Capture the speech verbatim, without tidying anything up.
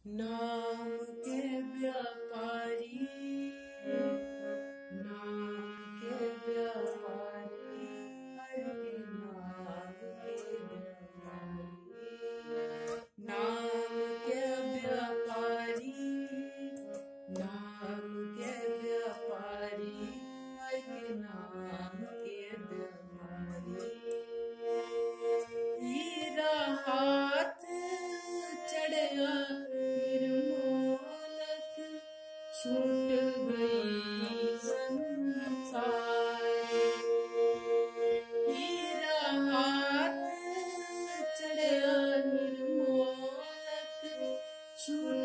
नाम के व्यापारी, नाम के व्यापारी, हर के नाम के व्यापारी, नाम के व्यापारी, नाम के व्यापारी, हर के नाम के व्यापारी। हीरा हाथ चढ़या निर्मोलक, छूट गई संसार। हीरा हाथ चढ़या निर्मोलक, छूट